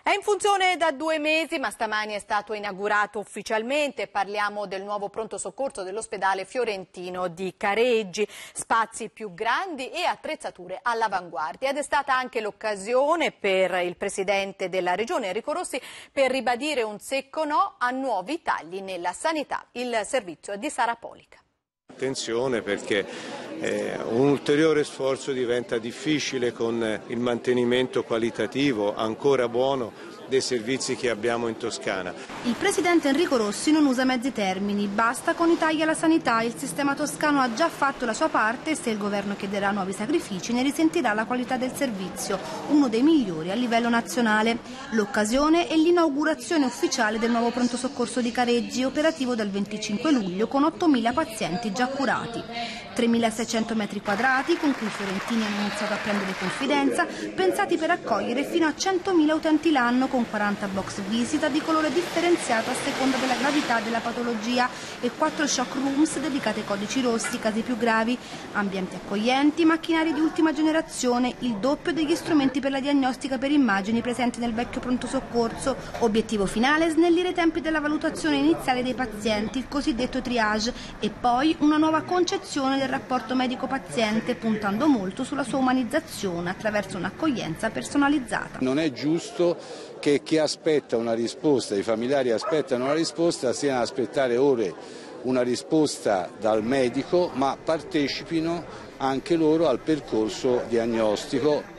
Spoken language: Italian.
È in funzione da 2 mesi, ma stamani è stato inaugurato ufficialmente. Parliamo del nuovo pronto soccorso dell'ospedale fiorentino di Careggi, spazi più grandi e attrezzature all'avanguardia. Ed è stata anche l'occasione per il presidente della regione Enrico Rossi per ribadire un secco no a nuovi tagli nella sanità. Il servizio è di Sara Polica. Attenzione, perché un ulteriore sforzo diventa difficile con il mantenimento qualitativo ancora buono dei servizi che abbiamo in Toscana. Il presidente Enrico Rossi non usa mezzi termini, basta con i tagli alla sanità, il sistema toscano ha già fatto la sua parte e se il governo chiederà nuovi sacrifici ne risentirà la qualità del servizio, uno dei migliori a livello nazionale. L'occasione è l'inaugurazione ufficiale del nuovo pronto soccorso di Careggi, operativo dal 25 luglio con 8.000 pazienti già curati. 3.600 metri quadrati con cui i fiorentini hanno iniziato a prendere confidenza, pensati per accogliere fino a 100.000 utenti l'anno con 40 box visita di colore differenziato a seconda della gravità della patologia e 4 shock rooms dedicate ai codici rossi, casi più gravi, ambienti accoglienti, macchinari di ultima generazione, il doppio degli strumenti per la diagnostica per immagini presenti nel vecchio pronto soccorso. Obiettivo finale: snellire i tempi della valutazione iniziale dei pazienti, il cosiddetto triage, e poi una nuova concezione del rapporto medico-paziente, puntando molto sulla sua umanizzazione attraverso un'accoglienza personalizzata. Non è giusto che chi aspetta una risposta, i familiari aspettano una risposta, stiano ad aspettare ore una risposta dal medico, ma partecipino anche loro al percorso diagnostico.